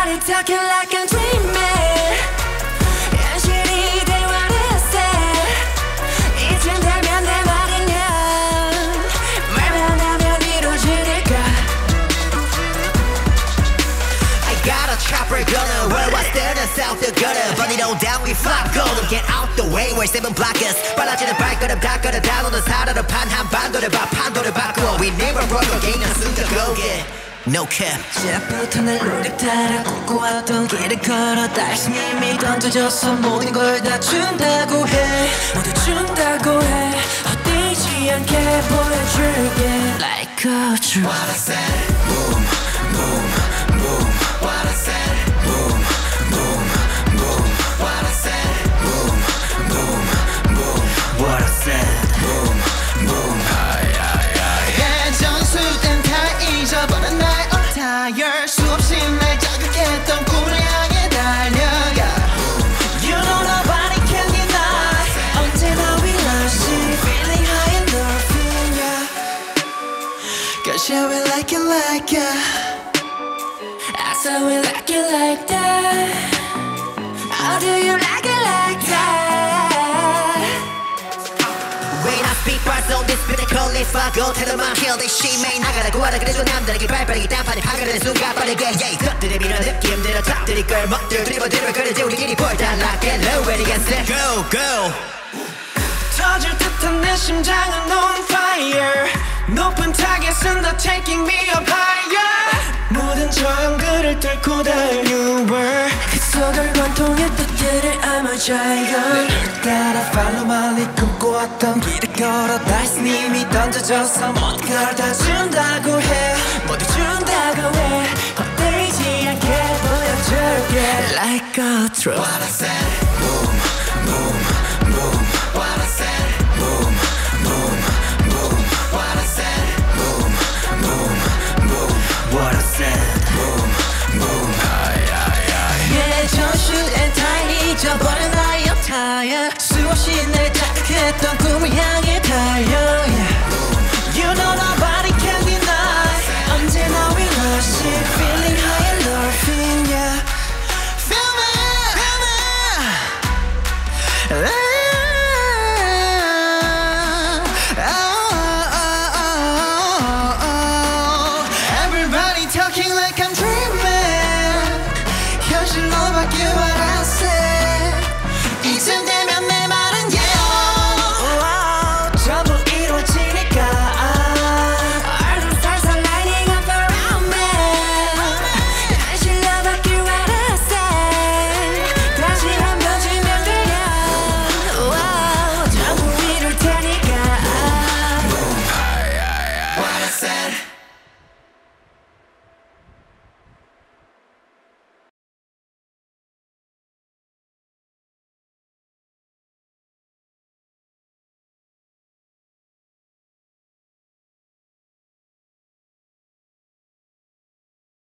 body talking like I'm dreaming. 현실이 대화했어. 이쯤 되면 내 말이냐. 말만 하면 이루어지니까. I got a chopper gunner. Worldwide standing south the gutter. But it all down we fly go. Get out the way we're seven blockers. 빨라지는 발걸음 닦아라 다루는 사라를 판 한반도를 봐 판도를 바꾸어. We never run again. 순간 go get. No cap. 시작부터 날 노력 따라 걷고왔던 길을 걸어 다시 이미 던져져서 모든 걸 다 준다고 해. 모두 준다고 해. 헛되지 않게 보여줄게. Like a truth. What I said. Boom, boom, boom. What I said. Boom, boom, boom. What I said. Boom, boom, boom. What I said. Boom, boom. 예전수된 다 잊어버린 나의 attire. 수없이 날 자극했던 꿈을 향해 달려가. You know nobody can deny. 언제나 we lost it. Feeling high endorphin, yeah. Cause yeah, we like it like that. I said we like it like that. How do you like it like that? When I speak bars on this pinnacle if I go tell them I kill this shit man 나가라고 하라 그래도 남들에게 발빠르게 딴판에 파가는 순간 빠르게 yeah 것들이 밀어 느낌대로 탑들이 걸 멋들 드리블 그러지 우리끼리 볼다 like it low ready get set go go 터질 듯한 내 심장은 on fire. 높은 타겟은 더 taking me up higher. 모든 저항들을 뚫고 달려와. 그 속을 관통의 뜻들을 I'm a giant. 따라 follow my lead 꿈꿔왔던 길을 걸어 다시 님이 던져줘서 모든 걸 다 준다고 해. 모두 준다고 해. 헛되지 않게 보여줄게. Like a truth. What I said boom boom boom What I said boom boom boom What I said boom boom boom What I said boom boom 예전 슛앤 다 잊어버린 나의 attire. 수없이 날 자극했던 꿈을 향해